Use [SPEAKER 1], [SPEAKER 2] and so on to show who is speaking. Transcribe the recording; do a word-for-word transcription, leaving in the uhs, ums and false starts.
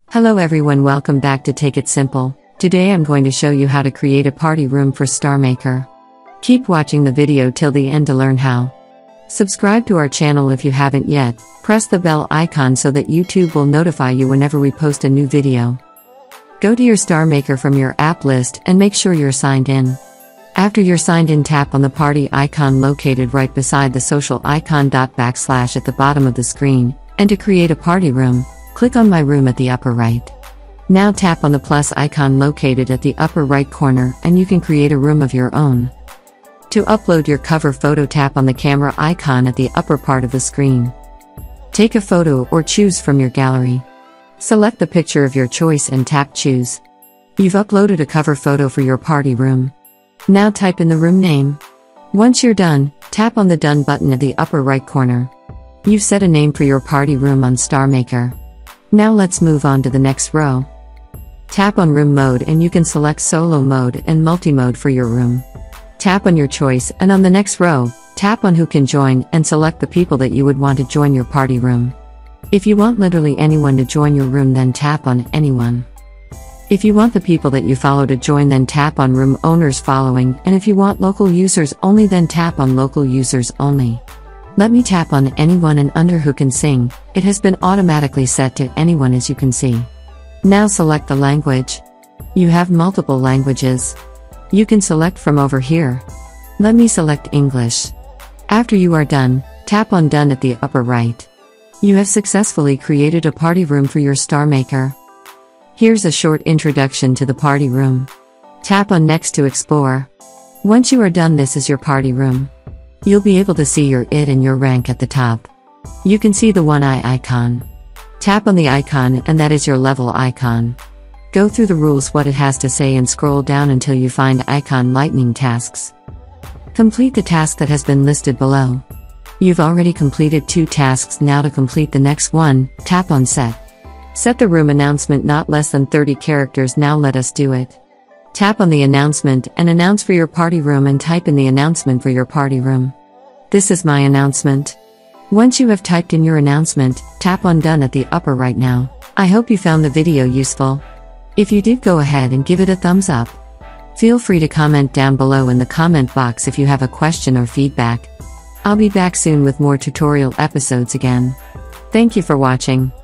[SPEAKER 1] Hello everyone, welcome back to Take It Simple. Today I'm going to show you how to create a party room for Starmaker. Keep watching the video till the end to learn how. Subscribe to our channel if you haven't yet, press the bell icon so that YouTube will notify you whenever we post a new video. Go to your Starmaker from your app list and make sure you're signed in. After you're signed in, tap on the party icon located right beside the social icon dot backslash at the bottom of the screen, and to create a party room, click on My Room at the upper right. Now tap on the plus icon located at the upper right corner and you can create a room of your own. To upload your cover photo, tap on the camera icon at the upper part of the screen. Take a photo or choose from your gallery. Select the picture of your choice and tap Choose. You've uploaded a cover photo for your party room. Now type in the room name. Once you're done, tap on the Done button at the upper right corner. You've set a name for your party room on Starmaker. Now let's move on to the next row. Tap on Room Mode and you can select Solo Mode and Multimode for your room. Tap on your choice and on the next row, tap on Who Can Join and select the people that you would want to join your party room. If you want literally anyone to join your room, then tap on Anyone. If you want the people that you follow to join, then tap on Room Owners Following, and if you want local users only, then tap on Local Users Only. Let me tap on Anyone, and under Who Can Sing, it has been automatically set to anyone, as you can see. Now select the language. You have multiple languages. You can select from over here. Let me select English. After you are done, tap on Done at the upper right. You have successfully created a party room for your Starmaker. Here's a short introduction to the party room. Tap on Next to explore. Once you are done, this is your party room. You'll be able to see your it and your rank at the top. You can see the one eye icon. Tap on the icon and that is your level icon. Go through the rules, what it has to say, and scroll down until you find icon lightning tasks. Complete the task that has been listed below. You've already completed two tasks. Now to complete the next one, tap on Set. Set the room announcement not less than thirty characters. Now let us do it. Tap on the announcement and announce for your party room and type in the announcement for your party room. This is my announcement. Once you have typed in your announcement, tap on Done at the upper right now. I hope you found the video useful. If you did, go ahead and give it a thumbs up. Feel free to comment down below in the comment box if you have a question or feedback. I'll be back soon with more tutorial episodes again. Thank you for watching.